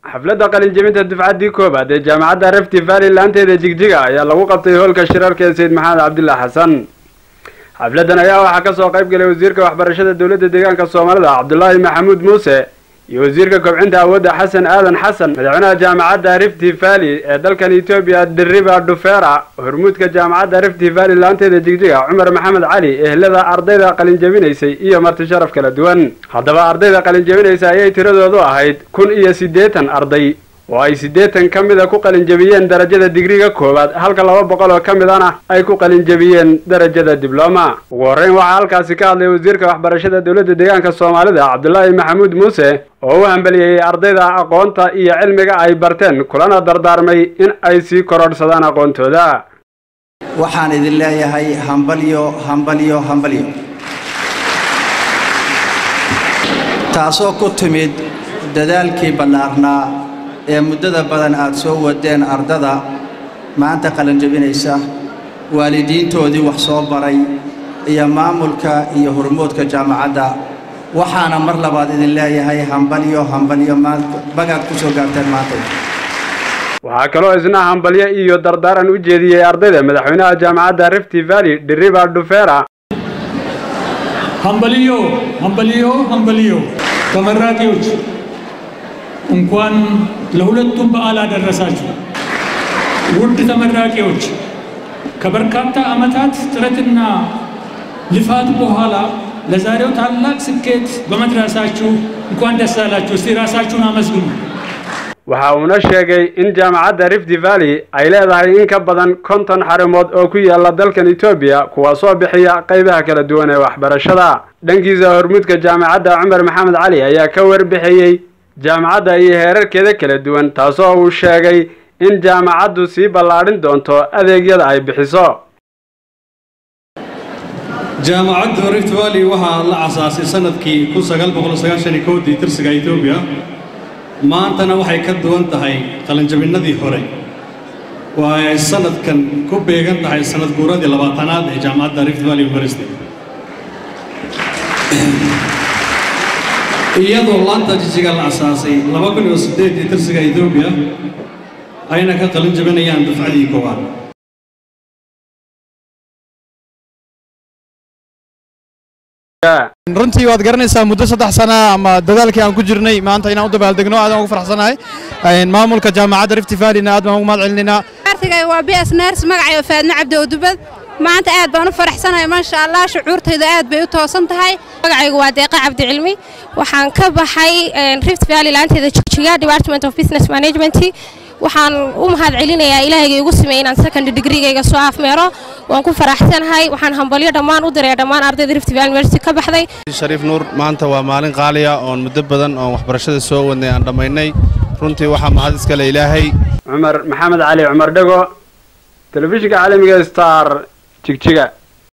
xafladda qalin jebinta dufcaddii koobaad ee jaamacadda Rift Valley laanteeda Jigjiga ayaa lagu qabtay hoolka shirarka Said Maxamed Cabdullaahi Xasan. xafladdan ayaa waxaa ka soo qayb galay wasiirka waxbarashada dawladda deegaanka Soomaalida Cabdullaahi Maxamuud Muuse iyo wasiirka kobcinta awoodda Xasan Aadan Xasan, madaxweynaha jaamacadda Rift Valley ee dalkan Itoobiya Diriba Dufeera, hormuudka jaamacadda Rift Valley laanteeda Jigjiga Cumar Maxamed Cali, ehlada ardayda qalin jebinaysay iyo marti sharaf kala duwan. haddaba ardayda qalin jebinaysay ayay tiradoodu ahayd 180 arday oo ay 80 kamid ah ku qalin jebiyeen darajada digriga koobaad, halka 200 oo kamid ahna ay ku qalin jebiyeen darajada dibloma. ugu horeyn waxaa halkaasi ka hadlay wasiirka waxbarashada dawladda deegaanka Soomaalida Cabdullaahi Maxamuud Muuse oo u hambaliyay ardayda aqoonta iyo cilmiga ay barteen, kulana dardaarmay in ay sii korodhsadaan aqoontooda. waxaan idin leeyahay hambalyo taasoo ku timid dadaalkii ballaarnaa ee muddada badan aad soo wadeen ardada maanta qalin jebinaysa, waalidiintoodii wax soo baray iyo maamulka iyo hormuudka jaamacadda. waxaana mar labaad idin leeyahay hambalyo bagaad ku soo gaarteen maanta. waxaa kaloo isna hambalyo iyo dardaaran u jeediyey ardayda madaxweynaha jaamacadda Rift Valley Diriba Dufeera. hambalyo ተመራቂዎች እንኳን ለሁለቱም በዓል አደረሳችሁ። ውድ ተመራቂዎች ከበርካታ ዓመታት ጥረትና ልፋት በኋላ ለዛሬው ታላቅ ስኬት በመድረሳችሁ እንኳን ደስ አላችሁ። እስቲ ራሳችሁን አመስግኑ። waxa uu na sheegay in jaamacadda Rift Valley ay leedahay in ka badan 50 xarumood oo ku yaala dalkan Itoobiya kuwaas oo bixiya qaybaha kala duwan ee waxbarashada. dhankiisa hormuudka jaamacadda Cumar Maxamed Cali ayaa ka warbixiyay jaamacadda iyo heerarkeeda kala duwan, taasoo uu sheegay in jaamacaddu sii ballaarin doonto adeegyada ay bixiso. jaamacadda Rift Valley waxaa la aasaasay sanadkii 1991 tirsiga Itoobiya. maantana waxay ka duwan tahay qalinjabinadii hore. waa sanadkan ku beegan tahay sanad guuradii 20aad ee jaamacadda Rift Valley University. iyadoo laanta Jigjiga la aasaasay 2008 tirsiga Itoobiya ayna ka qalin jabinayaan dufcadii koowaad. runtii waad garanaysaa muddo 3 sano ama dadaalkii aan ku jirnay maanta inaan u dabaaldegno aad aan ugu faraxsanahay. maamulka jaamacadda Rift Valley aad baan ugu mahad celinaa. artigay waa BS Nurse magacayga Faadna Cabdi Dubad. maanta aad baan u faraxsanahay ma sha Allah, shucuurtayda aad bay u toosan tahay. magacayga waa Deeqa Cabdi Cilmi, waxaan ka baxay Rift Valley laanteeda Jigjiga Department of Business Management. waxaan u mahad celinayaa Ilaahayga igu sameeyay inaan second degree-gayga soo afmeero. waan ku faraxsanahay. waxaan hambalyo dhammaan u diray dhammaan ardayda Rift Valley University ka baxday. Shariif Nuur, maanta waa maalin qaali ah oo muddo badan oo waxbarashada soo wadnay aan dhamaynay. runtii waxa mahad iska leh Ilaahay. Cumar Maxamed Cali Cumar Dhago, telefishinka caalamiga Star Jigjiga.